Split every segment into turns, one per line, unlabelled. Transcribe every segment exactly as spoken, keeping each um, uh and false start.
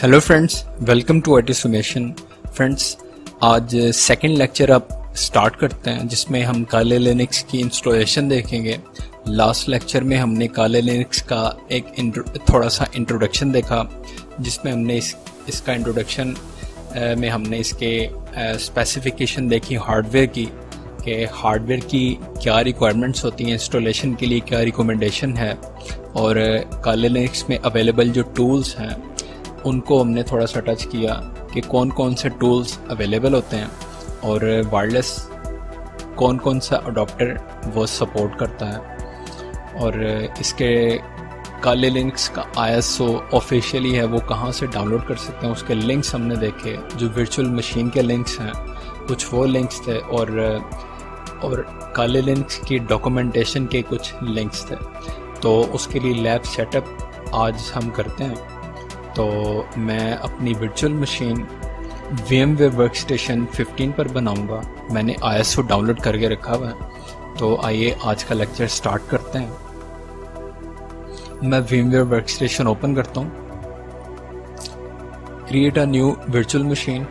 Hello friends, welcome to automation. Friends, आज second lecture आप start करते हैं जिसमें हम काले लिनक्स की इंस्टॉलेशन देखेंगे। लास्ट लेक्चर में हमने काले लिनक्स का एक थोड़ा सा इंट्रोडक्शन देखा, जिसमें हमने इस इसका इंट्रोडक्शन में हमने इसके स्पेसिफिकेशन देखी हार्डवेयर की, कि हार्डवेयर की क्या रिक्वायरमेंट्स होती हैं, इंस्टॉलेशन के लिए क्या रिकमेंडेशन है, और काले लिनक्स में अवेलेबल जो टूल्स हैं उनको हमने थोड़ा सा टच किया कि कौन कौन से टूल्स अवेलेबल होते हैं और वायरलेस कौन कौन सा अडॉप्टर वो सपोर्ट करता है, और इसके काले लिनक्स का आई एस ओ ऑफिशियली है वो कहाँ से डाउनलोड कर सकते हैं, उसके लिंक्स हमने देखे। जो वर्चुअल मशीन के लिंक्स हैं कुछ वो लिंक्स थे, और और काले लिनक्स की डॉक्यूमेंटेशन के कुछ लिंक्स थे। तो उसके लिए लैब सेटअप आज हम करते हैं। तो मैं अपनी virtual machine VMware workstation fifteen पर बनाऊंगा। मैंने आई एस ओ डाउनलोड करके रखा हुआ है। तो आइए आज का लेक्चर स्टार्ट करते हैं। मैं वीएमवेयर वर्कस्टेशन ओपन करता हूं। Create a new virtual machine.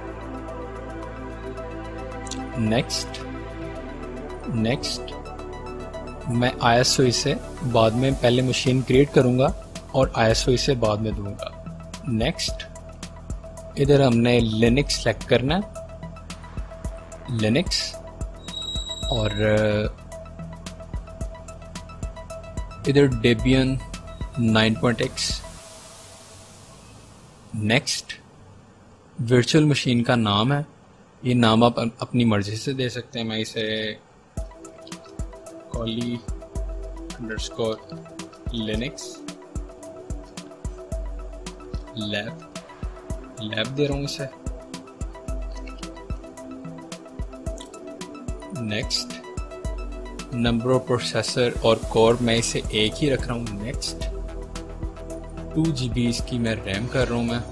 Next next मैं आई एस ओ इसे बाद में पहले मशीन क्रिएट करूंगा और आई एस ओ इसे बाद में दूंगा। नेक्स्ट, इधर हमने लिनक्स सेलेक्ट करना है, लिनक्स, और इधर Debian nine point X. Next, virtual machine का नाम है, ये नाम आप अपनी मर्जी से दे सकते हैं। मैं इसे Kali underscore Linux lab lab दे रहा हूँ इसे। नेक्स्ट, नंबर ऑफ प्रोसेसर और कोर मैं इसे एक ही रख रहा हूँ। नेक्स्ट, टू जी बी इसकी मैं रैम कर रहा हूँ। मैं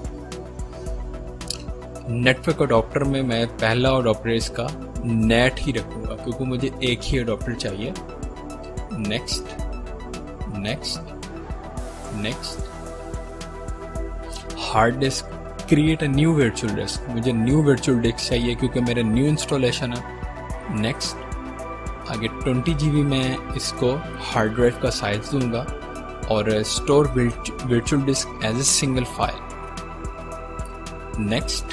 नेटवर्क अडॉप्टर में मैं पहला अडॉप्टर इसका नेट ही रखूँगा क्योंकि मुझे एक ही अडॉप्टर चाहिए। Next next next hard disk, create a new virtual disk. मुझे न्यू वर्चुअल डिस्क चाहिए क्योंकि मेरा न्यू इंस्टॉलेशन है। नेक्स्ट, आगे ट्वेंटी जी बी मैं इसको हार्ड ड्राइव का साइज दूंगा और store virtual disk as a single file. Next,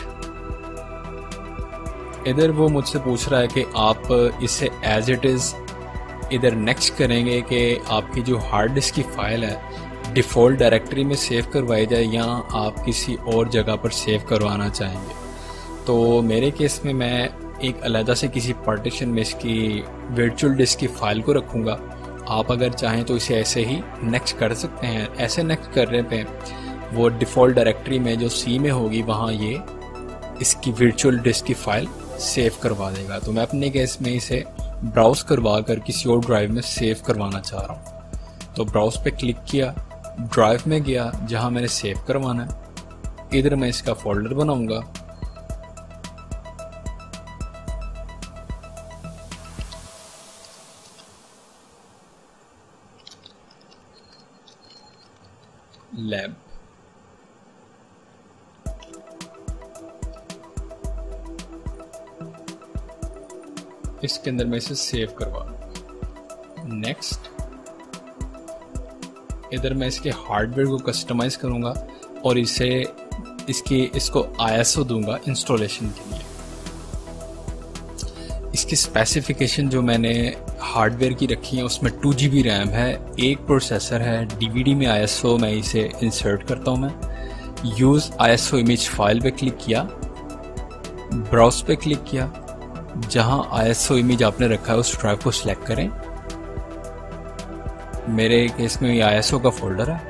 इधर वो मुझसे पूछ रहा है कि आप इसे एज इट इज़ इधर नेक्स्ट करेंगे कि आपकी जो हार्ड डिस्क की फाइल है डिफ़ॉल्ट डायरेक्टरी में सेव करवाई जाए या आप किसी और जगह पर सेव करवाना चाहेंगे। तो मेरे केस में मैं एक अलग से किसी पार्टीशन में इसकी वर्चुअल डिस्क की फ़ाइल को रखूँगा। आप अगर चाहें तो इसे ऐसे ही नेक्स्ट कर सकते हैं। ऐसे नेक्स्ट करने पे वो डिफ़ॉल्ट डायरेक्टरी में जो सी में होगी वहाँ ये इसकी वर्चुअल डिस्क की फ़ाइल सेव करवा देगा। तो मैं अपने केस में इसे ब्राउज़ करवा कर किसी और ड्राइव में सेव करवाना चाह रहा हूँ। तो ब्राउज़ पे क्लिक किया, ड्राइव में गया जहां मैंने सेव करवाना है। इधर मैं इसका फोल्डर बनाऊंगा। लैब, इसके अंदर मैं इसे सेव करवा। नेक्स्ट, इधर मैं इसके हार्डवेयर को कस्टमाइज करूंगा और इसे इसकी इसको आई एस ओ दूंगा इंस्टॉलेशन के लिए। इसकी स्पेसिफिकेशन जो मैंने हार्डवेयर की रखी है उसमें टू जी बी रैम है, एक प्रोसेसर है, डी वी डी में आई एस ओ मैं इसे इंसर्ट करता हूं। मैं use I S O image file पे क्लिक किया, ब्राउज पे क्लिक किया, जहां आई एस ओ इमेज आपने रखा है उस ड्राइव को सिलेक्ट करें। मेरे केस में ये आई एस ओ का फोल्डर है,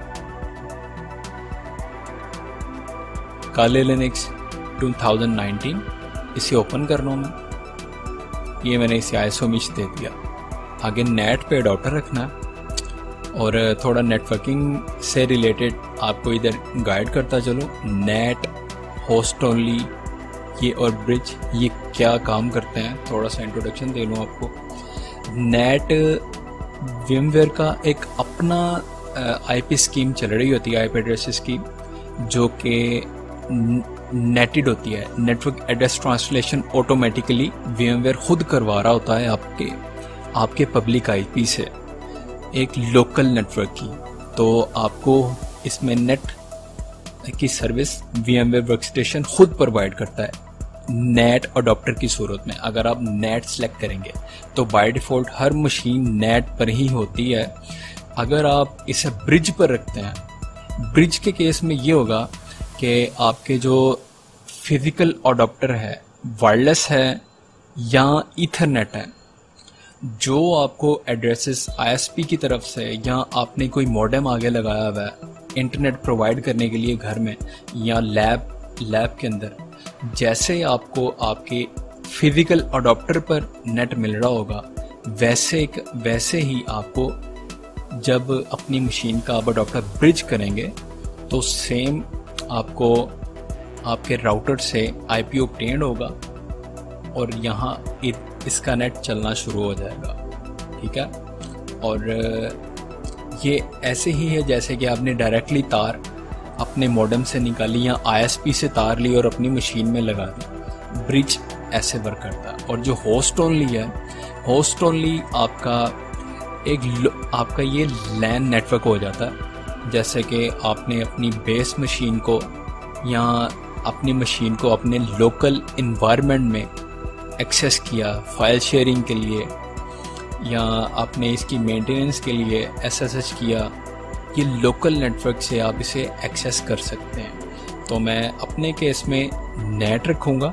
Kali Linux two thousand nineteen, इसे ओपन कर रहा हूँ मैं। ये मैंने इसे आई एस ओ इमेज दे दिया। आगे नेट पे अडॉप्टर रखना है और थोड़ा नेटवर्किंग से रिलेटेड आपको इधर गाइड करता चलो। नेट, होस्ट ओनली, ये और ब्रिज, ये क्या काम करते हैं थोड़ा सा इंट्रोडक्शन दे लूँ आपको। नेट वीएमवेयर का एक अपना आईपी स्कीम चल रही होती है, आईपी एड्रेसेस की, जो कि नेटेड होती है, network address translation automatically VMware खुद करवा रहा होता है आपके आपके पब्लिक आईपी से एक लोकल नेटवर्क की। तो आपको इसमें नेट की सर्विस वीएमवेयर वर्कस्टेशन खुद प्रोवाइड करता है नेट अडॉप्टर की सूरत में। अगर आप नेट सेलेक्ट करेंगे तो बाय डिफ़ॉल्ट हर मशीन नेट पर ही होती है। अगर आप इसे ब्रिज पर रखते हैं, ब्रिज के केस में ये होगा कि आपके जो फिजिकल अडॉप्टर है वायरलेस है या ईथरनेट है, जो आपको एड्रेसेस आईएसपी की तरफ से या आपने कोई मॉडेम आगे लगाया हुआ है इंटरनेट प्रोवाइड करने के लिए घर में या लैब लैब के अंदर, जैसे आपको आपके फिजिकल अडॉप्टर पर नेट मिल रहा होगा वैसे वैसे ही आपको जब अपनी मशीन का आप अडॉप्टर ब्रिज करेंगे तो सेम आपको आपके राउटर से आईपी ऑब्टेन्ड होगा और यहाँ इसका नेट चलना शुरू हो जाएगा। ठीक है, और ये ऐसे ही है जैसे कि आपने डायरेक्टली तार अपने मॉडेम से निकाली या आईएसपी से तार ली और अपनी मशीन में लगा दी। ब्रिज ऐसे वर्क करता है। और जो होस्ट ओनली है, होस्ट ओनली आपका एक आपका ये लैन नेटवर्क हो जाता है। जैसे कि आपने अपनी बेस मशीन को या अपनी मशीन को अपने लोकल इन्वायरमेंट में एक्सेस किया फाइल शेयरिंग के लिए या आपने इसकी मेंटेनेंस के लिए एसएसएच किया, ये लोकल नेटवर्क से आप इसे एक्सेस कर सकते हैं। तो मैं अपने केस में नेट रखूँगा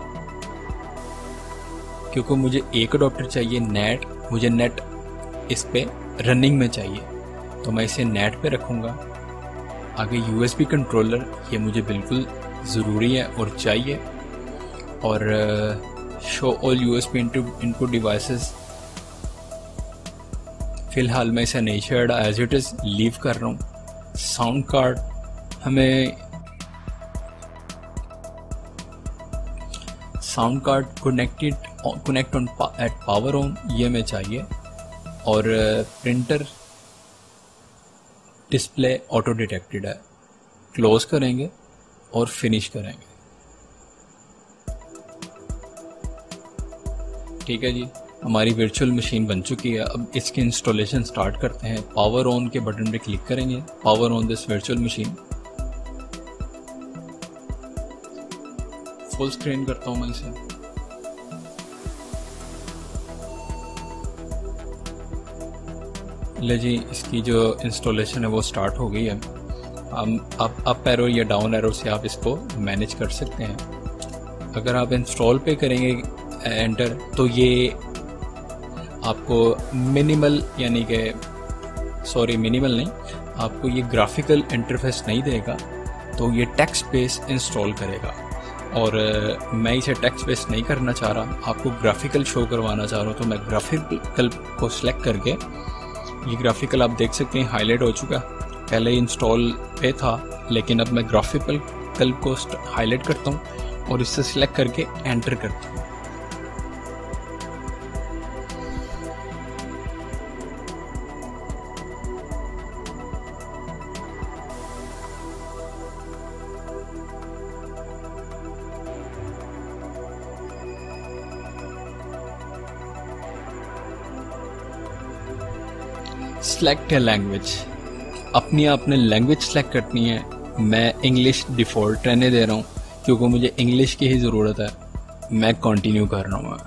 क्योंकि मुझे एक अडॉप्टर चाहिए नेट, मुझे नेट इस पे रनिंग में चाहिए तो मैं इसे नेट पे रखूँगा। आगे यूएसबी कंट्रोलर ये मुझे बिल्कुल ज़रूरी है और चाहिए। और show all USB input devices, फ़िलहाल मैं इसे नहीं छेड़ा, एज इट इज़ लीव कर रहा हूँ। साउंड कार्ड हमें sound card connected connect on at power on ये हमें चाहिए। और प्रिंटर डिस्प्ले ऑटो डिटेक्टेड है। क्लोज करेंगे और फिनिश करेंगे। ठीक है जी, हमारी वर्चुअल मशीन बन चुकी है। अब इसकी इंस्टॉलेशन स्टार्ट करते हैं। पावर ऑन के बटन पे क्लिक करेंगे, power on this virtual machine. Full screen करता हूं मैं इसे। ले जी, इसकी जो इंस्टॉलेशन है वो स्टार्ट हो गई है। हम अप अप एरो या डाउन एरो से आप इसको मैनेज कर सकते हैं। अगर आप इंस्टॉल पे करेंगे एंटर तो ये आपको मिनिमल यानी कि सॉरी मिनिमल नहीं, आपको ये ग्राफिकल इंटरफेस नहीं देगा, तो ये टेक्स्ट बेस इंस्टॉल करेगा। और मैं इसे टेक्स्ट बेस नहीं करना चाह रहा, आपको ग्राफिकल शो करवाना चाह रहा हूँ, तो मैं ग्राफिकल को सिलेक्ट करके ये ग्राफिकल आप देख सकते हैं हाईलाइट हो चुका। पहले इंस्टॉल पे था लेकिन अब मैं ग्राफिकल कल को हाईलाइट करता हूँ और इससे सिलेक्ट करके एंटर करता हूँ। सेलेक्ट है लैंग्वेज, अपनी आपने लैंग्वेज सेलेक्ट करनी है। मैं इंग्लिश डिफ़ॉल्ट रहने दे रहा हूँ क्योंकि मुझे इंग्लिश की ही ज़रूरत है। मैं कंटिन्यू कर रहा हूँ।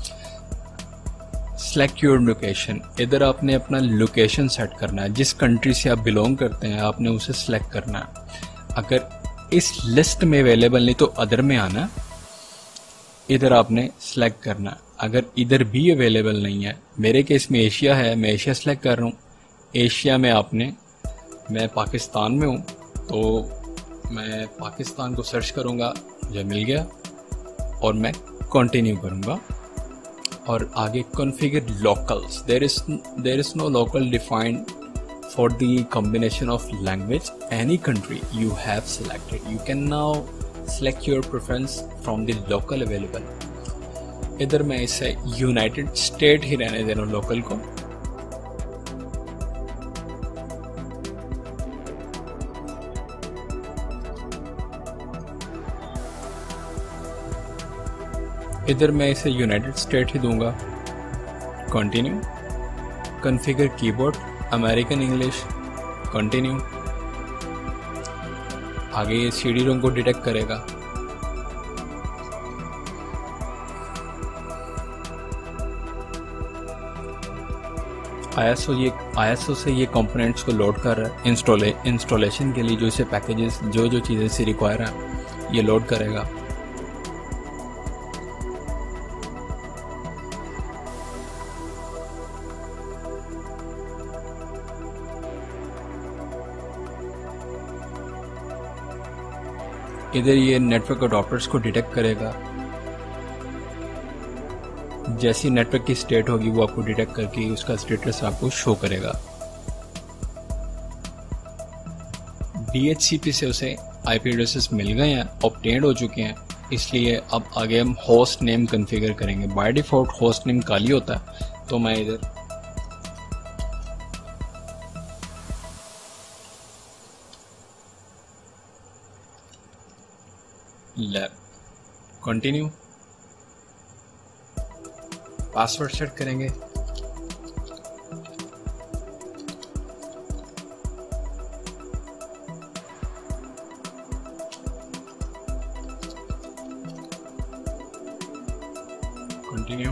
सेलेक्ट योर लोकेशन, इधर आपने अपना लोकेशन सेट करना है। जिस कंट्री से आप बिलोंग करते हैं आपने उसे सेलेक्ट करना है। अगर इस लिस्ट में अवेलेबल नहीं तो अदर में आना है, इधर आपने सेलेक्ट करना है। अगर इधर भी अवेलेबल नहीं है, मेरे केस में एशिया है, मैं एशिया सेलेक्ट कर रहा हूँ। एशिया में आपने, मैं पाकिस्तान में हूँ तो मैं पाकिस्तान को सर्च करूँगा, मुझे मिल गया और मैं कंटिन्यू करूँगा। और आगे configure locales, there is there is no locale defined for the combination of language any country you have selected. You can now select your preference from the locale available. इधर मैं इसे यूनाइटेड स्टेट ही रहने दे रहा हूँ local को। इधर मैं इसे यूनाइटेड स्टेट ही दूंगा। Continue. Configure keyboard American English. Continue. आगे ये सी डी रोम को डिटेक्ट करेगा। आई एस ओ ये आई एस ओ से ये कंपोनेंट्स को लोड कर रहा है इंस्टॉले इंस्टॉलेशन के लिए। जो इसे पैकेजेस जो जो चीज़ें से रिक्वायर है ये लोड करेगा। इधर ये नेटवर्क अडॉप्टर्स को डिटेक्ट करेगा। जैसी नेटवर्क की स्टेट होगी वो आपको डिटेक्ट करके उसका स्टेटस आपको शो करेगा। डी एच सी पी से उसे आईपी एड्रेसेस मिल गए हैं, ऑब्टेन्ड हो चुके हैं, इसलिए अब आगे हम होस्ट नेम कॉन्फ़िगर करेंगे। बाय डिफॉल्ट होस्ट नेम खाली होता है, तो मैं इधर लैब। कंटिन्यू। पासवर्ड सेट करेंगे। कंटिन्यू।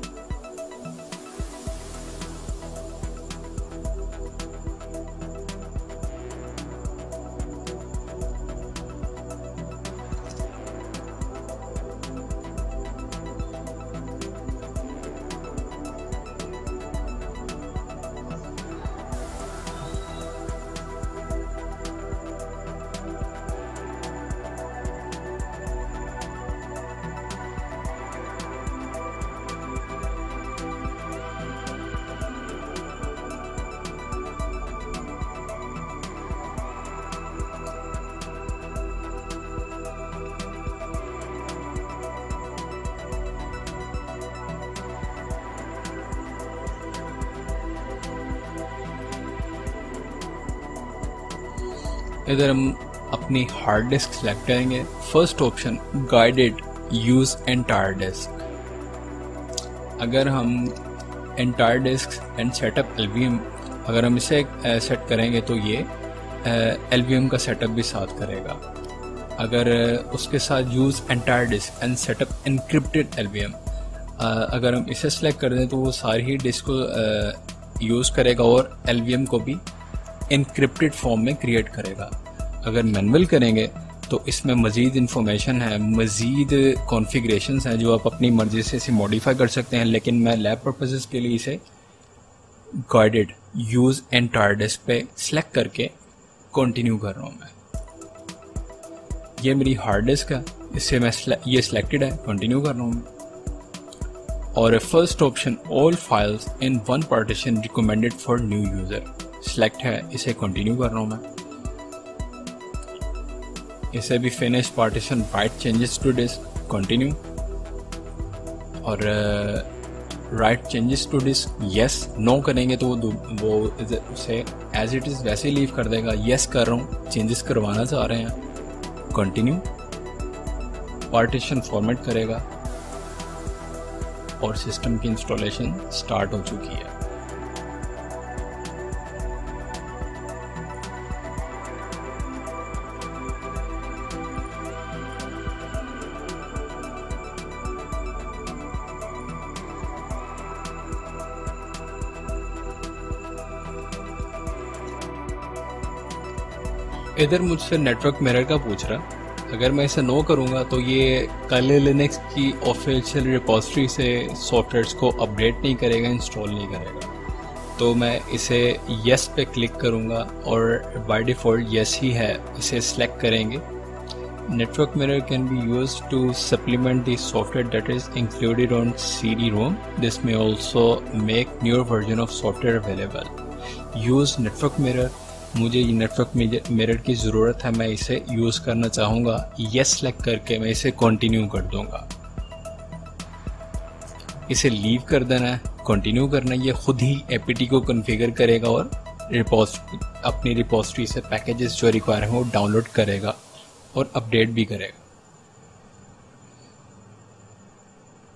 इधर हम अपनी हार्ड डिस्क सेलेक्ट करेंगे। First option guided use entire disk. अगर हम entire disk and setup LVM अगर हम इसे सेट करेंगे तो ये एलवीएम का सेटअप भी साथ करेगा। अगर उसके साथ use entire disk and setup encrypted LVM अगर हम इसे सेलेक्ट कर दें तो वो सारी ही डिस्क को यूज करेगा और एलवीएम को भी एनक्रिप्टेड फॉर्म में क्रिएट करेगा। अगर मैनुअल करेंगे तो इसमें मज़ीद इंफॉर्मेशन है, मज़ीद कॉन्फ़िगरेशंस हैं जो आप अपनी मर्ज़ी से इसे मॉडिफाई कर सकते हैं, लेकिन मैं लैब पर्पसेस के लिए इसे गाइडेड यूज़ एंटायर डिस्क पे सिलेक्ट करके कंटिन्यू कर रहा हूँ। मैं ये मेरी हार्ड डिस्क है, इससे मैं ये सिलेक्टेड है, कंटिन्यू कर रहा हूँ। और first option all files in one partition recommended for new user select है, इसे कंटिन्यू कर रहा हूँ मैं। इसे भी finish partition write changes to disk, continue. और write changes to disk yes no करेंगे तो वो वो उसे एज इट इज़ वैसे ही लीव कर देगा। यस कर रहा हूँ, चेंजेस करवाना चाह रहे हैं, कंटिन्यू। पार्टीशन फॉर्मेट करेगा और सिस्टम की इंस्टॉलेशन स्टार्ट हो चुकी है। इधर मुझसे नेटवर्क मिरर का पूछ रहा। अगर मैं इसे नो करूंगा तो ये काले लिनक्स की ऑफिशियल रिपोजिटरी से सॉफ्टवेयर्स को अपडेट नहीं करेगा, इंस्टॉल नहीं करेगा। तो मैं इसे यस पे क्लिक करूंगा और बाय डिफ़ॉल्ट यस ही है, इसे सिलेक्ट करेंगे। Network mirror can be used to supplement the software that is included on C D ROM. This may also make newer version of software available. Use network mirror, मुझे ये network mirror की ज़रूरत है, मैं इसे use करना चाहूँगा। Yes select करके मैं इसे कंटिन्यू कर दूँगा। इसे लीव कर देना है, कंटिन्यू करना है। ये खुद ही एपीटी को कॉन्फ़िगर करेगा और रिपोजिटरी अपनी रिपोजिटरी से पैकेजेस जो रिक्वायर हैं वो डाउनलोड करेगा और अपडेट भी करेगा।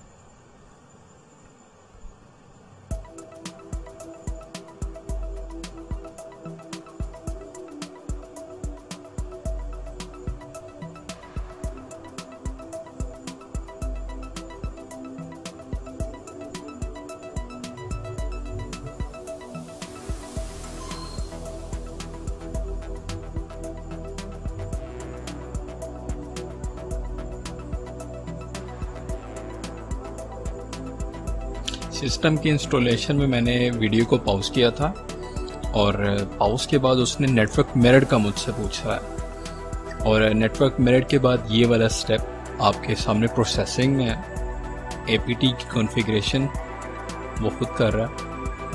सिस्टम की इंस्टॉलेशन में मैंने वीडियो को पॉज किया था और पॉज के बाद उसने नेटवर्क मिरर का मुझसे पूछा है और नेटवर्क मिरर के बाद ये वाला स्टेप आपके सामने प्रोसेसिंग में है। एपीटी की कॉन्फ़िगरेशन वो खुद कर रहा है,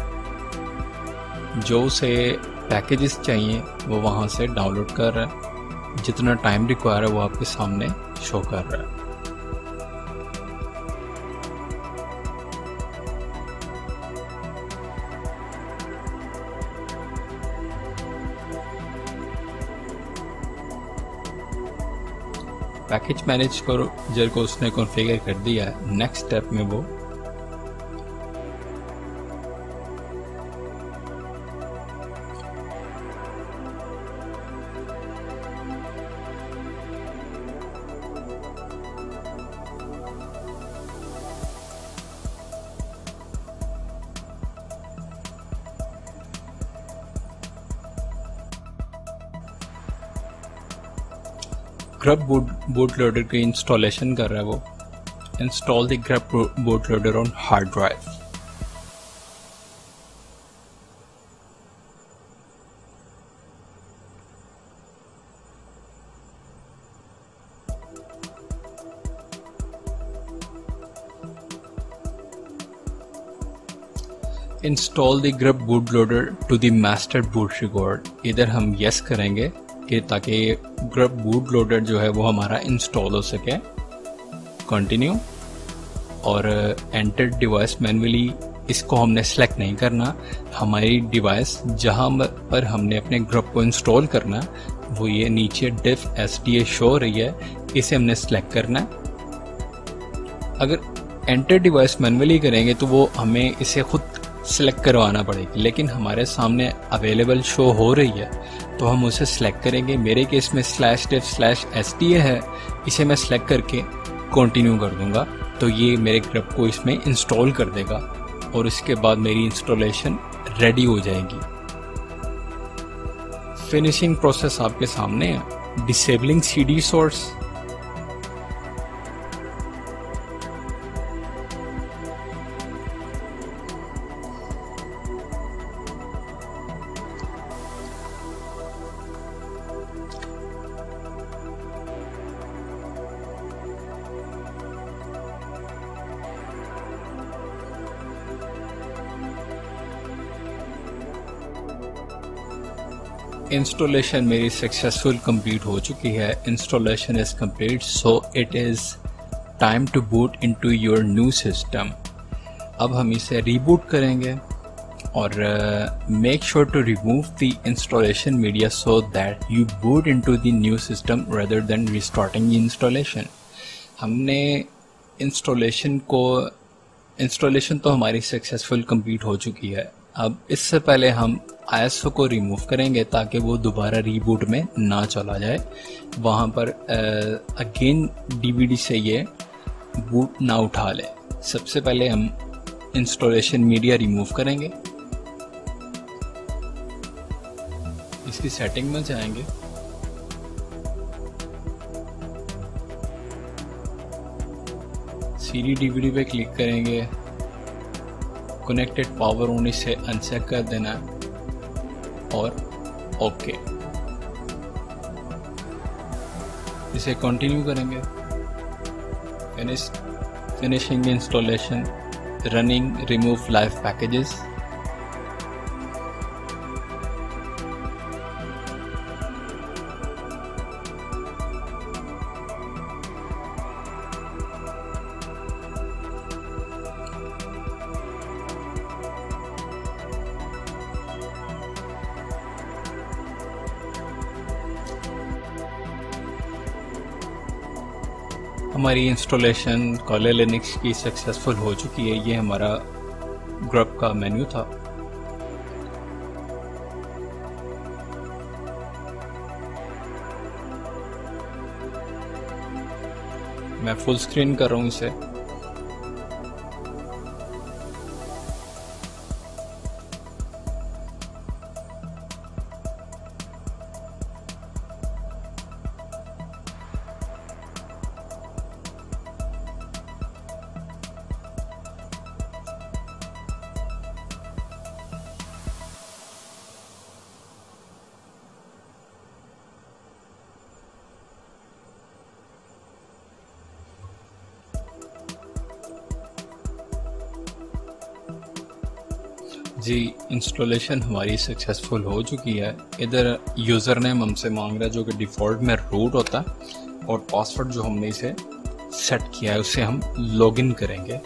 जो उसे पैकेजेस चाहिए वो वहाँ से डाउनलोड कर रहा है, जितना टाइम रिक्वायर है वो आपके सामने शो कर रहा है। पैकेज मैनेजर को उसने कॉन्फ़िगर कर दिया है। नेक्स्ट स्टेप में वो ग्रब बूट लोडर की इंस्टॉलेशन कर रहा है। वो install the GRUB boot loader on hard drive. Install the GRUB boot loader to the master boot record. इधर हम यस करेंगे कि ताकि ग्रब बूट लोडर जो है वो हमारा इंस्टॉल हो सके। कंटिन्यू और एंटर डिवाइस मैन्युअली, इसको हमने सेलेक्ट नहीं करना। हमारी डिवाइस जहां पर हमने अपने ग्रब को इंस्टॉल करना वो ये नीचे dev S D A show हो रही है, इसे हमने सेलेक्ट करना है। अगर एंटर डिवाइस मैन्युअली करेंगे तो वो हमें इसे खुद सेलेक्ट करवाना पड़ेगी, लेकिन हमारे सामने अवेलेबल शो हो रही है तो हम उसे सेलेक्ट करेंगे। मेरे केस में slash dev slash S T A है, इसे मैं सेलेक्ट करके कंटिन्यू कर दूंगा तो ये मेरे ग्रब को इसमें इंस्टॉल कर देगा और इसके बाद मेरी इंस्टॉलेशन रेडी हो जाएगी। फिनिशिंग प्रोसेस आपके सामने है। डिसेबलिंग सीडी सोर्स, इंस्टॉलेशन मेरी सक्सेसफुल कंप्लीट हो चुकी है। Installation is complete, so it is time to boot into your new system. अब हम इसे रीबूट करेंगे और make sure to remove the installation media so that you boot into the new system rather than restarting the installation. हमने installation को installation तो हमारी successful complete हो चुकी है। अब इससे पहले हम आई एस ओ को रिमूव करेंगे ताकि वो दोबारा रीबूट में ना चला जाए, वहाँ पर अगेन डीवीडी से ये बूट ना उठा ले। सबसे पहले हम इंस्टॉलेशन मीडिया रिमूव करेंगे। इसकी सेटिंग में जाएंगे, सीडी डीवीडी पे क्लिक करेंगे, कनेक्टेड पावर ऑन इसे अनचेक कर देना और ओके, इसे कंटिन्यू करेंगे। Finish finishing installation, running remove live packages. हमारी इंस्टॉलेशन कॉले लिनक्स की सक्सेसफुल हो चुकी है। ये हमारा ग्रब का मेन्यू था। मैं फुल स्क्रीन कर रहा हूँ इसे। जी, इंस्टॉलेशन हमारी सक्सेसफुल हो चुकी है। इधर यूज़र नेम हमसे मांग रहा है जो कि डिफ़ॉल्ट में रूट होता है, और पासवर्ड जो हमने इसे सेट किया है उससे हम लॉगिन करेंगे।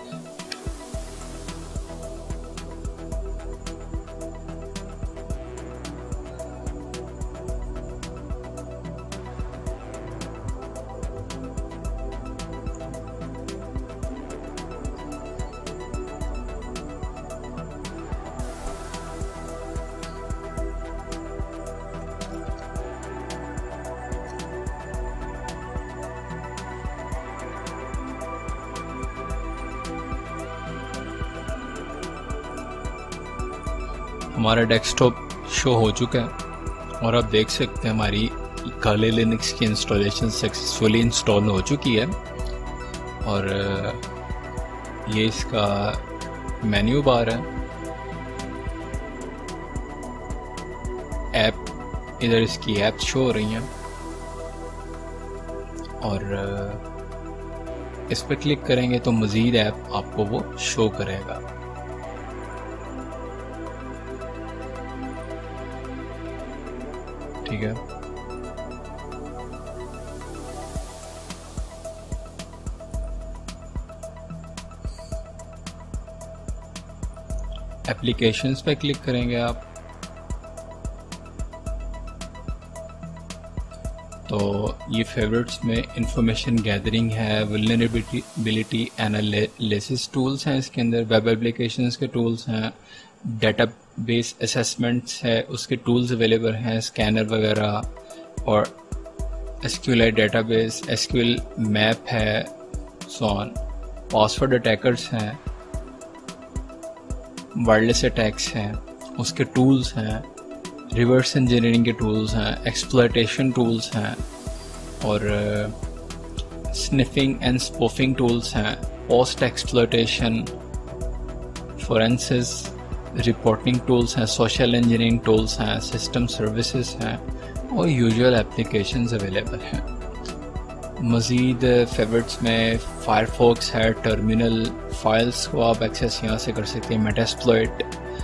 हमारा डेस्कटॉप शो हो चुका है और आप देख सकते हैं हमारी काले लिनक्स की इंस्टॉलेशन सक्सेसफुली इंस्टॉल हो चुकी है। और ये इसका मेन्यू बार है। ऐप, इधर इसकी ऐप शो हो रही हैं और इस पर क्लिक करेंगे तो मज़ीद ऐप आपको वो शो करेगा। ठीक है, एप्लीकेशंस पे क्लिक करेंगे आप तो ये फेवरेट्स में इंफॉर्मेशन गैदरिंग है, वल्नरेबिलिटी एनालिसिस टूल्स हैं, इसके अंदर वेब एप्लीकेशंस के टूल्स हैं, डेटाबेस असेसमेंट्स है उसके टूल्स अवेलेबल हैं, स्कैनर वगैरह, और एसक्यूएल डेटाबेस, एसक्यूएल मैप है, सो ऑन। पासवर्ड अटैकर्स हैं, वायरलेस अटैक्स हैं, उसके टूल्स हैं, रिवर्स इंजीनियरिंग के टूल्स हैं, एक्सप्लॉयटेशन टूल्स हैं, और स्निफिंग एंड स्पूफिंग टूल्स हैं, post exploitation, forensics reporting tools हैं, सोशल इंजीनियरिंग टूल्स हैं, सिस्टम सर्विसेज हैं, और यूजुअल एप्लीकेशंस अवेलेबल हैं। मज़ीद फेवरेट्स में फायरफॉक्स है, टर्मिनल, फाइल्स को आप एक्सेस यहाँ से कर सकते हैं, मेटास्प्लॉइट,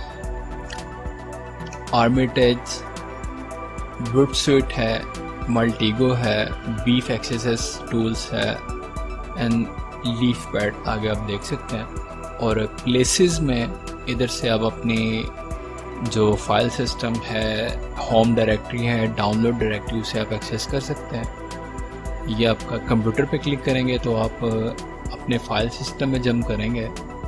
आर्मिटेज, बुटस्विट है, मल्टीगो है, बीफ एक्सेस टूल्स है, एंड लीफ पैड आगे आप देख सकते हैं। और प्लेसेस में इधर से आप अपनी जो फाइल सिस्टम है, होम डायरेक्टरी है, डाउनलोड डायरेक्टरी, उसे आप एक्सेस कर सकते हैं। ये आपका कंप्यूटर पे क्लिक करेंगे तो आप अपने फाइल सिस्टम में जंप करेंगे।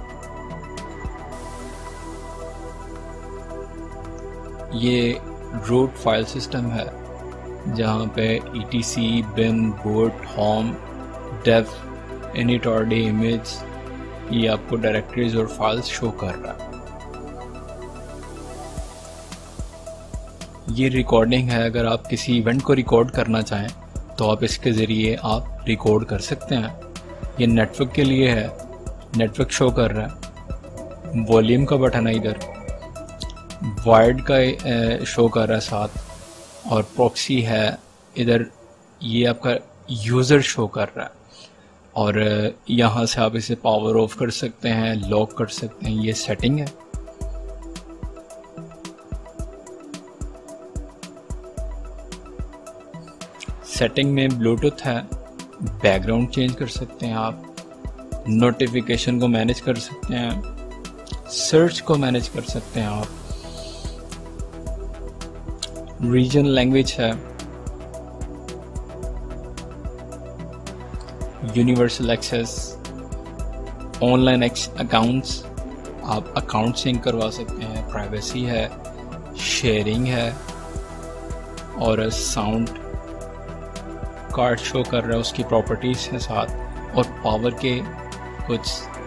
ये रूट फाइल सिस्टम है जहाँ पे E T C, bin, boot, home, dev, इनिटॉर्डी, इमेज, ये आपको डायरेक्टरीज और फाइल्स शो कर रहा है। ये रिकॉर्डिंग है, अगर आप किसी इवेंट को रिकॉर्ड करना चाहें तो आप इसके ज़रिए आप रिकॉर्ड कर सकते हैं। ये नेटवर्क के लिए है, नेटवर्क शो कर रहा है, वॉल्यूम का बटन है, इधर वायर्ड का शो कर रहा है साथ, और प्रॉक्सी है इधर, ये आपका यूज़र शो कर रहा है, और यहाँ से आप इसे पावर ऑफ कर सकते हैं, लॉक कर सकते हैं। ये सेटिंग है। सेटिंग में ब्लूटूथ है, बैकग्राउंड चेंज कर सकते हैं आप, नोटिफिकेशन को मैनेज कर सकते हैं, सर्च को मैनेज कर सकते हैं आप, रीजन लैंग्वेज है, यूनिवर्सल एक्सेस, ऑनलाइन अकाउंट्स, आप अकाउंट सिंक करवा सकते हैं, प्राइवेसी है, शेयरिंग है, और साउंड कार्ड शो कर रहा है, उसकी प्रॉपर्टीज हैं साथ, और पावर के कुछ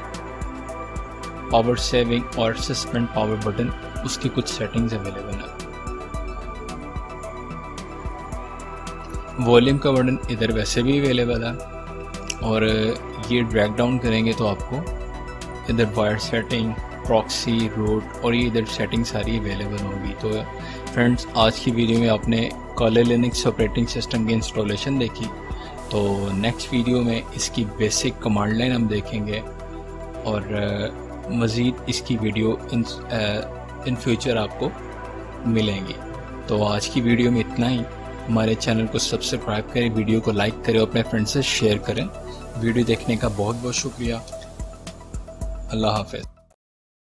पावर सेविंग और सस्पेंड पावर बटन, उसकी कुछ सेटिंग्स अवेलेबल है। वॉल्यूम का बटन इधर वैसे भी अवेलेबल है, और ये ड्रैग डाउन करेंगे तो आपको इधर वायर सेटिंग, प्रॉक्सी, रूट, और ये इधर सेटिंग सारी अवेलेबल होगी। तो फ्रेंड्स, आज की वीडियो में आपने काले लिनक्स ऑपरेटिंग सिस्टम की इंस्टॉलेशन देखी, तो नेक्स्ट वीडियो में इसकी बेसिक कमांड लाइन हम देखेंगे, और मज़ीद इसकी वीडियो इन फ्यूचर आपको मिलेंगी। तो आज की वीडियो में इतना ही। हमारे चैनल को सब्सक्राइब करें, वीडियो को लाइक करें, अपने फ्रेंड्स से शेयर करें। वीडियो देखने का बहुत बहुत शुक्रिया। अल्लाह हाफ़िज़।